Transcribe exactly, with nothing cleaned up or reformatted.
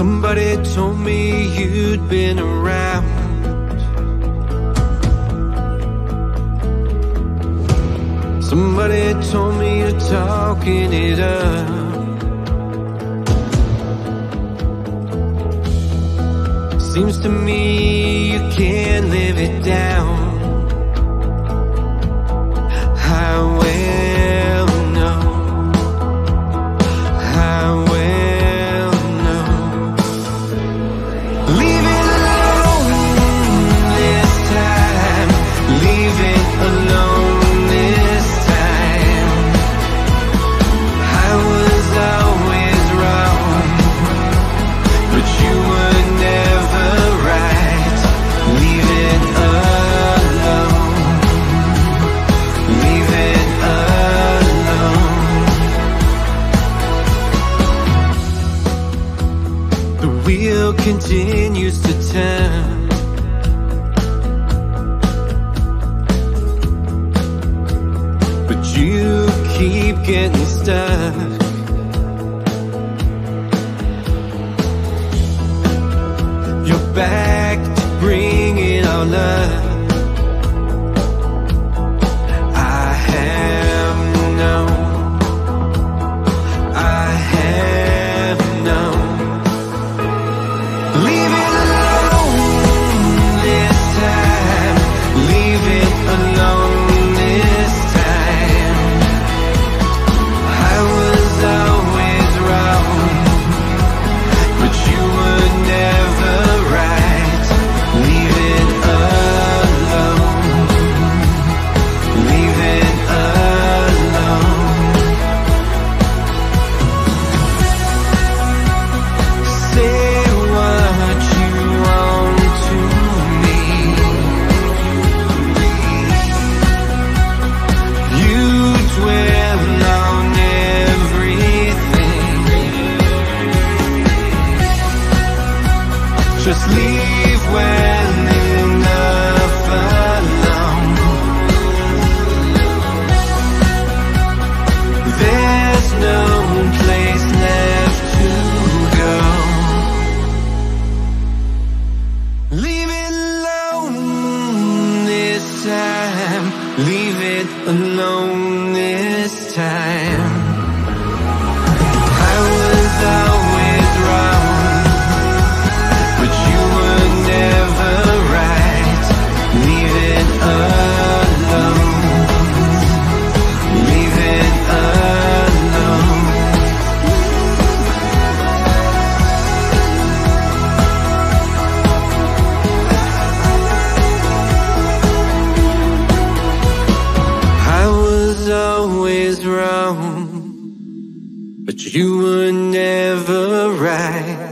Somebody told me you'd been around. Somebody told me you're talking it up. Seems to me you can't live it down. I will know, I will know. Leave it alone this time. Leave it alone this time. I was always wrong, but you were never right. Leave it alone. Leave it alone. The wheel continues to turn. But you keep getting stuck. You're back to bring it all up. I have known, I have known. Leave it alone this time. Leave it alone this time. I was always wrong, but you were never right. Leave it alone. Leave it alone. Say what you want to me. You dwell on everything. Just leave well enough alone. There's no place left to go. Leave it alone this time. Leave it alone this time. I was always wrong, but you were never right. Leave it alone. Leave it alone. I was always wrong, but you were never right.